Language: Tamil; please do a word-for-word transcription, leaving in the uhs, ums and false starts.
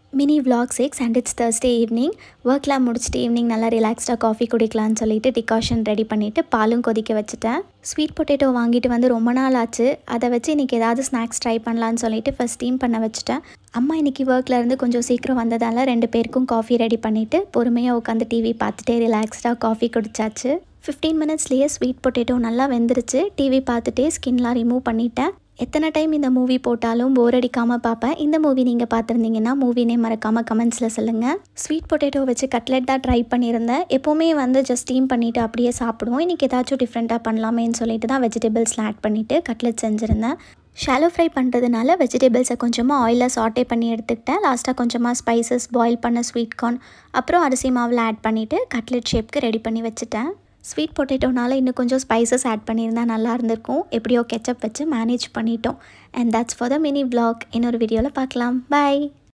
Mini vlog six and it's Thursday evening. Work la முடிச்சிட்டு ஈவினிங் நல்லா ரிலாக்ஸ்டாக காஃபி குடிக்கலான்னு சொல்லிட்டு டிகாஷன் ரெடி பண்ணிவிட்டு பாலும் கொதிக்க வச்சுட்டேன். ஸ்வீட் பொட்டேட்டோ வாங்கிட்டு வந்து ரொம்ப நாள் ஆச்சு. அதை வச்சு இன்றைக்கி ஏதாவது ஸ்நாக்ஸ் ட்ரை பண்ணலான்னு சொல்லிட்டு ஃபஸ்ட் ஸ்டீம் பண்ண வச்சுட்டேன். அம்மா இன்றைக்கி ஒர்க்லேருந்து கொஞ்சம் சீக்கிரம் வந்ததால் ரெண்டு பேருக்கும் காஃபி ரெடி பண்ணிவிட்டு பொறுமையாக உட்காந்து டிவி பார்த்துட்டே ரிலாக்ஸ்டாக காஃபி குடிச்சாச்சு. ஃபிஃப்டீன் மினிட்ஸ்லேயே ஸ்வீட் பொட்டேட்டோ நல்லா வெந்துருச்சு. டிவி பார்த்துட்டே ஸ்கின்லாம் ரிமூவ் பண்ணிட்டேன். எத்தனை டைம் இந்த மூவி போட்டாலும் போர் அடிக்காமல் பார்ப்பேன். இந்த மூவி நீங்கள் பார்த்துருந்தீங்கன்னா மூவி நேம் மறக்காமல் கமெண்ட்ஸில் சொல்லுங்கள். ஸ்வீட் பொட்டேட்டோ வச்சு கட்லெட் தான் ட்ரை பண்ணியிருந்தேன். எப்போவுமே வந்து ஜஸ்ட் ஸ்டீம் பண்ணிவிட்டு அப்படியே சாப்பிடுவோம். இன்றைக்கி ஏதாச்சும் டிஃப்ரெண்ட்டாக பண்ணலாமேன்னு சொல்லிட்டு தான் வெஜிடபிள்ஸ்லாம் ஆட் பண்ணிவிட்டு கட்லெட் செஞ்சுருந்தேன். ஷாலோ ஃப்ரை பண்ணுறதுனால வெஜிடபிள்ஸை கொஞ்சமாக ஆயிலில் சாட்டே பண்ணி எடுத்துக்கிட்டேன். லாஸ்ட்டாக கொஞ்சமாக ஸ்பைசஸ், பாயில் பண்ண ஸ்வீட் கார்ன், அப்புறம் அரிசி மாவில் ஆட் பண்ணிவிட்டு கட்லெட் ஷேப்க்கு ரெடி பண்ணி வச்சுட்டேன். ஸ்வீட் பொட்டேட்டோனால இன்னும் கொஞ்சம் ஸ்பைசஸ் ஆட் பண்ணியிருந்தா நல்லா இருந்திருக்கும். எப்படியோ கெச்சப் வச்சு மேனேஜ் பண்ணிட்டோம். And that's for the mini vlog. இன்னொரு வீடியோவில் பார்க்கலாம். பை.